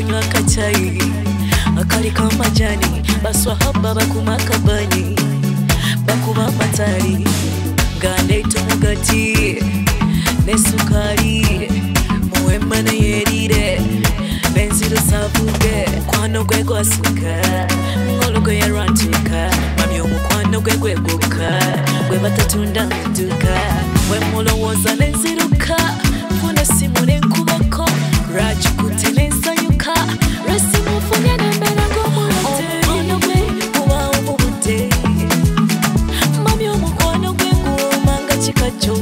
kunywa kachai akali kama jani baswa haba bakumakabani bakuba matari gande tumugati nesukari muwema na yerire benziro savuge kwano gwe gwasuka ngolo gwe yarantuka mami omukwano gwe gweguka gwe batatunda muduka we mulowoza nenziruka funa simu nenkubako rajikuti nensanyuka resimu funya nembera gomulate omukwano gwe kuba omubute mami omukwano gwe guomanga kikacho.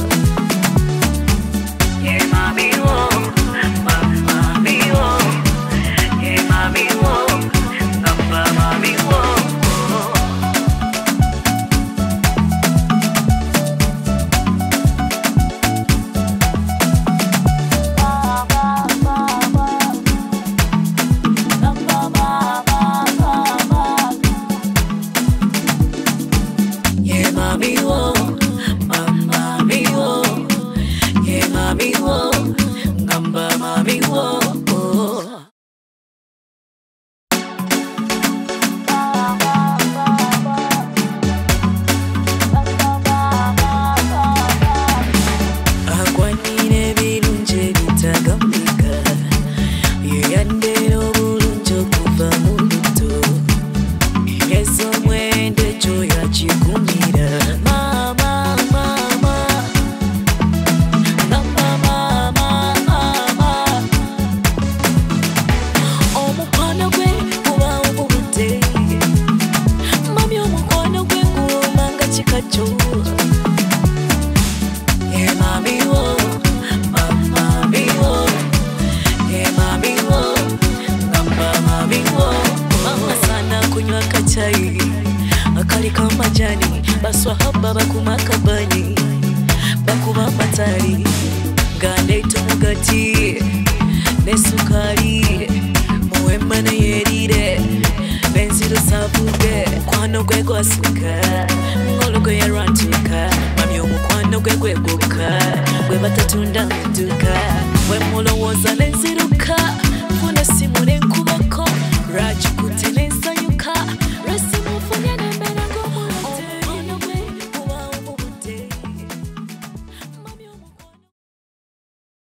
Akali kama jani baswa haba bakumakabani bakuba matari gande tumugati nesukari muwema na yerire benziro savuge kwano gwe gwasuka ngolo gwe yarantuka mami omukwano gwe gweguka gwe batatunda muduka we mulowoza nenzi